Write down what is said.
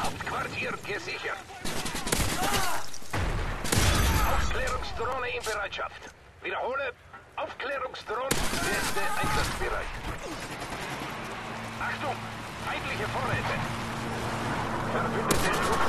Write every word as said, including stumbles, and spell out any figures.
Hauptquartier gesichert. Aufklärungsdrohne in Bereitschaft. Wiederhole. Aufklärungsdrohne. Erste Einsatzbereich. Achtung! Feindliche Vorräte. Verbündete Luft.